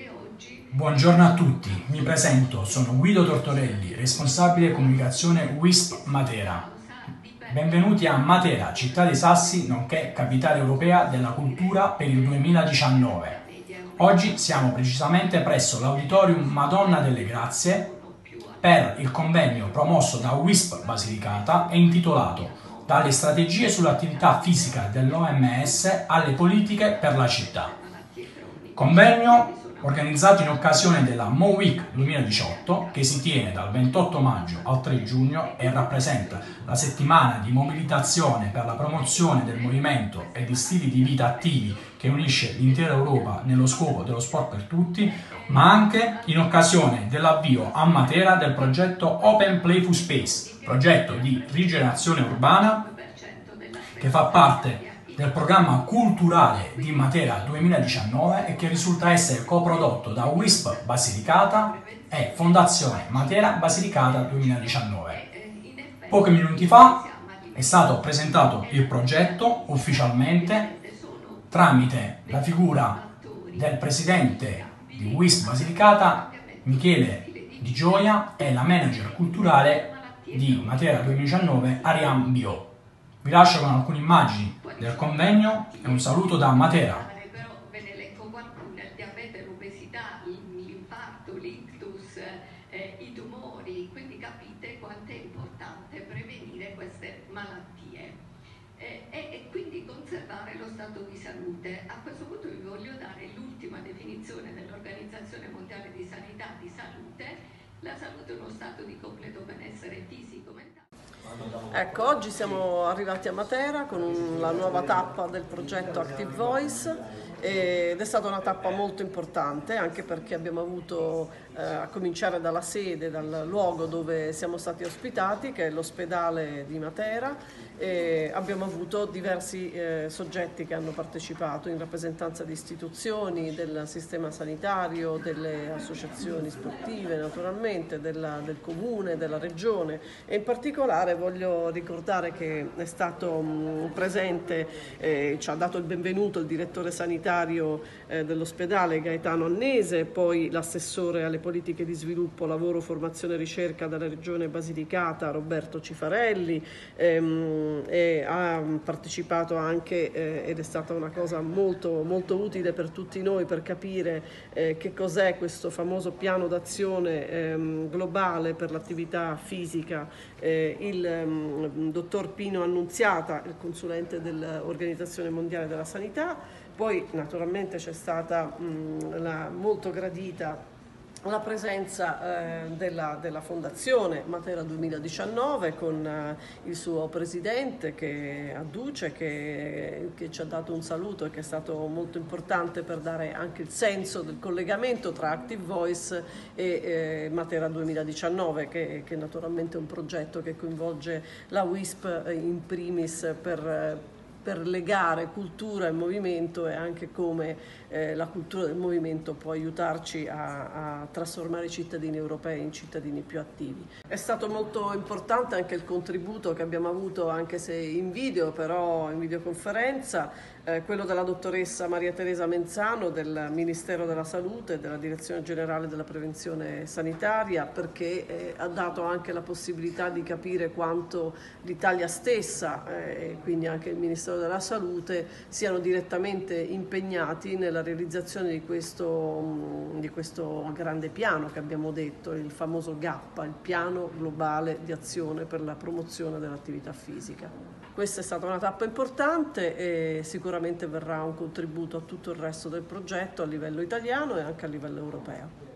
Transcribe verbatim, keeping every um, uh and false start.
Buongiorno a tutti, mi presento, sono Guido Tortorelli, responsabile comunicazione W I S P Matera. Benvenuti a Matera, città dei sassi, nonché capitale europea della cultura per il duemiladiciannove. Oggi siamo precisamente presso l'Auditorium Madonna delle Grazie per il convegno promosso da W I S P Basilicata e intitolato Dalle strategie sull'attività fisica dell'O M S alle politiche per la città. Convegno organizzato in occasione della Mo Week duemiladiciotto che si tiene dal ventotto maggio al tre giugno e rappresenta la settimana di mobilitazione per la promozione del movimento e di stili di vita attivi che unisce l'intera Europa nello scopo dello sport per tutti, ma anche in occasione dell'avvio a Matera del progetto Open Playful Space, progetto di rigenerazione urbana che fa parte del programma culturale di Matera duemiladiciannove e che risulta essere coprodotto da W I S P Basilicata e Fondazione Matera Basilicata duemiladiciannove. Pochi minuti fa è stato presentato il progetto ufficialmente tramite la figura del presidente di W I S P Basilicata Michele Di Gioia e la manager culturale di Matera duemiladiciannove Ariane Bio. Vi lascio con alcune immagini del convegno e un saluto da Matera. Però ve ne elenco qualcuna: il diabete, l'obesità, l'infarto, l'ictus, eh, i tumori, quindi capite quanto è importante prevenire queste malattie eh, e, e quindi conservare lo stato di salute. A questo punto vi voglio dare l'ultima definizione dell'Organizzazione Mondiale di Sanità di salute. La salute è uno stato di completo benessere fisico, mentale. Ecco, oggi siamo arrivati a Matera con un, la nuova tappa del progetto Active Voice ed è stata una tappa molto importante anche perché abbiamo avuto, eh, a cominciare dalla sede, dal luogo dove siamo stati ospitati, che è l'ospedale di Matera, e abbiamo avuto diversi eh, soggetti che hanno partecipato in rappresentanza di istituzioni, del sistema sanitario, delle associazioni sportive naturalmente, della, del comune, della regione, e in particolare voglio ricordare che è stato mh, presente, eh, ci ha dato il benvenuto il direttore sanitario eh, dell'ospedale Gaetano Annese, poi l'assessore alle politiche di sviluppo, lavoro, formazione e ricerca della regione Basilicata Roberto Cifarelli, ehm, e ha partecipato anche, eh, ed è stata una cosa molto, molto utile per tutti noi per capire eh, che cos'è questo famoso piano d'azione ehm, globale per l'attività fisica, eh, il ehm, dottor Pino Annunziata, il consulente dell'Organizzazione Mondiale della Sanità. Poi naturalmente c'è stata mh, la molto gradita la presenza eh, della, della Fondazione Matera duemiladiciannove con eh, il suo presidente che adduce, che, che ci ha dato un saluto e che è stato molto importante per dare anche il senso del collegamento tra Active Voice e eh, Matera duemiladiciannove, che, che naturalmente è un progetto che coinvolge la W I S P in primis per per legare cultura e movimento e anche come eh, la cultura del movimento può aiutarci a, a trasformare i cittadini europei in cittadini più attivi. È stato molto importante anche il contributo che abbiamo avuto, anche se in video, però in videoconferenza, eh, quello della dottoressa Maria Teresa Menzano del Ministero della Salute e della Direzione Generale della Prevenzione Sanitaria, perché eh, ha dato anche la possibilità di capire quanto l'Italia stessa eh, e quindi anche il Ministero della Salute siano direttamente impegnati nella realizzazione di questo, di questo grande piano che abbiamo detto, il famoso GAPPA, il piano globale di azione per la promozione dell'attività fisica. Questa è stata una tappa importante e sicuramente verrà un contributo a tutto il resto del progetto a livello italiano e anche a livello europeo.